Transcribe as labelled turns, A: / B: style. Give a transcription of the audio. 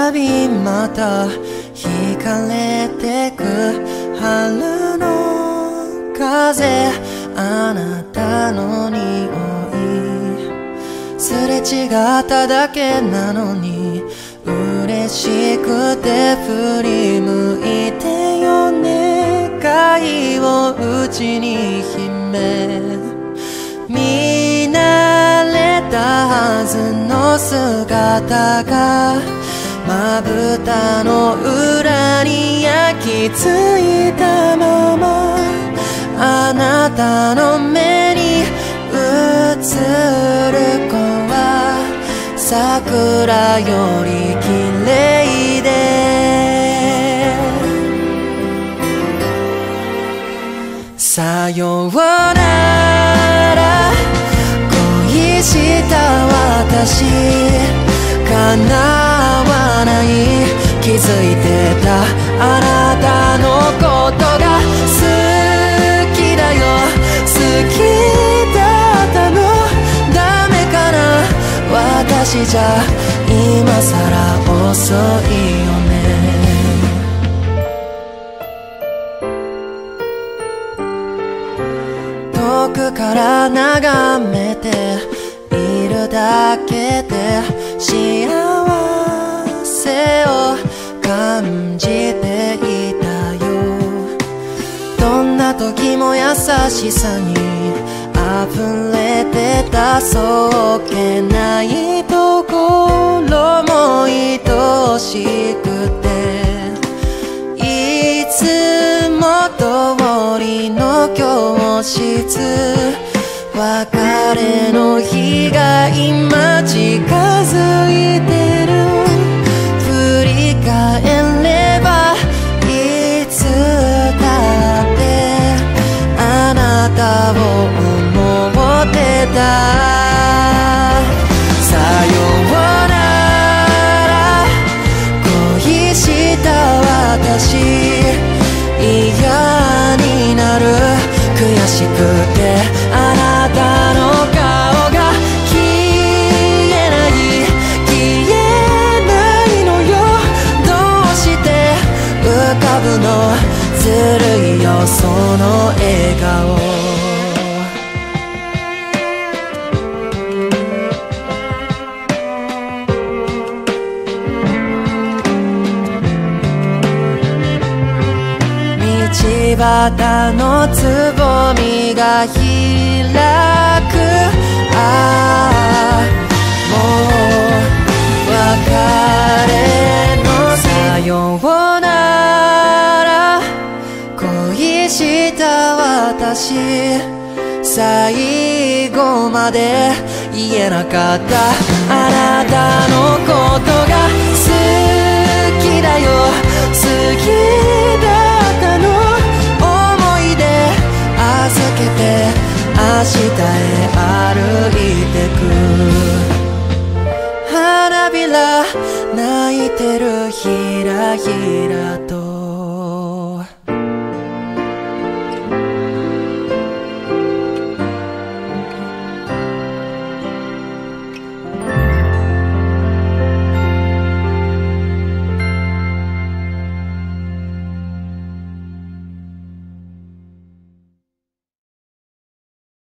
A: たびまた惹かれてく春の風、あなたの匂い、すれ違っただけなのに嬉しくて振り向いてよ、願いをうちに秘め、見慣れたはずの姿がまぶたの裏に焼き付いたまま、あなたの目に映る子は桜より綺麗で、さようなら恋した私、叶わない気づいてたあなたのことが好きだよ、好きだったの、ダメかな私じゃ今さら遅いよね。遠くから眺めているだけで幸せを感じていたよ、どんな時も優しさに溢れてた、そっけないところも愛しくて、いつも通りの教室、別れの日が今近づいてる、振り返ればいつだってあなたを思ってた、さようなら恋した私、嫌になる悔しくてあなたの顔が消えない消えないのよ、どうして浮かぶの、ずるいよその笑顔、道端のつぼみが開く、ああもう別れのさようなら恋した私、最後まで言えなかったあなたのことが好きだよ、